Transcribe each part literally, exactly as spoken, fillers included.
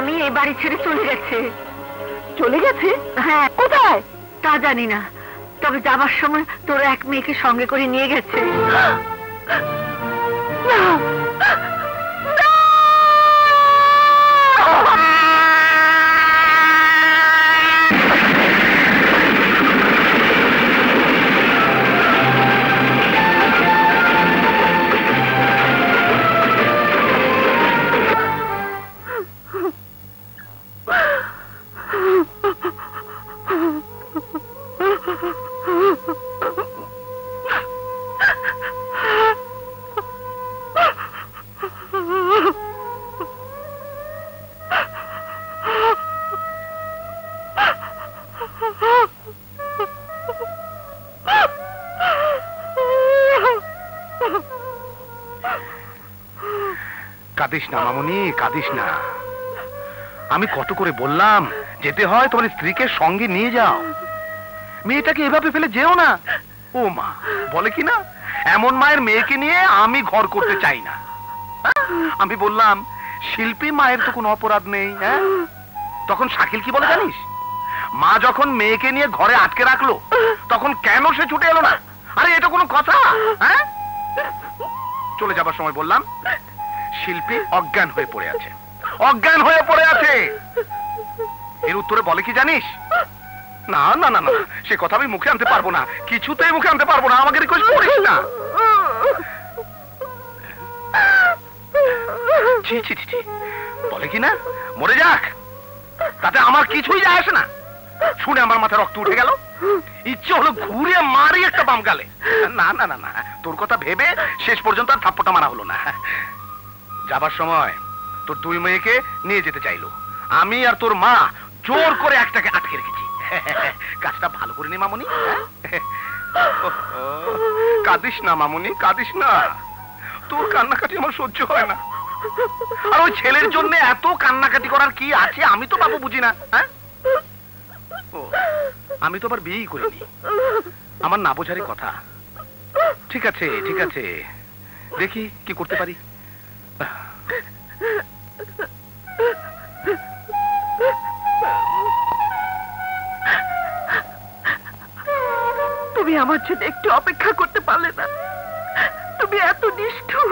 স্বামী এই বাড়ি ছেড়ে চলে গেছে। চলে গেছে? হ্যাঁ। কোথায় তা জানি না, তবে যাবার সময় তোর এক মেয়েকে সঙ্গে করে নিয়ে গেছে। কাঁদিস না মামুনি, কাঁদিস না। আমি কত করে বললাম যেতে হয় তোমার স্ত্রীকে সঙ্গে নিয়ে যাও, মেয়েটাকে এভাবে ফেলে যেও না। ও মা বলে কি না, এমন মায়ের মেয়েকে নিয়ে আমি ঘর করতে চাই না। আমি বললাম শিল্পী মায়ের তো কোনো অপরাধ নেই। হ্যাঁ, তখন শাকিল কি বলে জানিস, মা যখন মেয়েকে নিয়ে ঘরে আটকে রাখলো তখন কেন সে ছুটে এলো না? আরে এটা কোনো কথা? হ্যাঁ, চলে যাবার সময় বললাম শিল্পী অজ্ঞান হয়ে পড়ে আছে, অজ্ঞান হয়ে পড়ে আছে। এর উত্তরে বলে কি জানিস, না না না না সে কথা আমি মুখে আনতে পারবো না, কিছুতেই মুখে আনতে পারবো না, আমাকে রিকোয়েস্ট করিস না। ছি ছি ছি, বলে কি না মরে যাক, তাতে আমার কিছুই যায় আসে না। শুনে আমার মাথায় রক্ত উঠে গেল, ইচ্ছে হলো ঘুরে মারি একটা বাম গালে। না না না না, তোর কথা ভেবে শেষ পর্যন্ত আর থাপ্পড়টা মারা হলো না। যাবার সময় তোর দুই মেয়েকে নিয়ে যেতে চাইলো, আমি আর তোর মা জোর করে একটাকে আটকে রেখেছি। কাজটা ভালো করে নি মামুনি। কাঁদিস না মামুনি, কাঁদিস না, তোর কান্নাকাটি আমার সহ্য হয় না। আর ওই ছেলের জন্য এত কান্নাকাটি করার কি আছে আমি তো বাবু বুঝি না। হ্যাঁ, আমি তো আবার বিয়েই করিনি, আমার না বোঝারই কথা। ঠিক আছে ঠিক আছে, দেখি কি করতে পারি। তুমি আমার জন্য একটু অপেক্ষা করতে পারলে না? তুমি এত নিষ্ঠুর।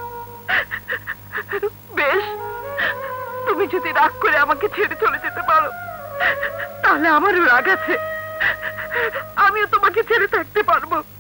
বেশ, তুমি যদি রাগ করে আমাকে ছেড়ে চলে যেতে পারো তাহলে আমারও রাগ আছে, আমিও তোমাকে ছেড়ে থাকতে পারবো।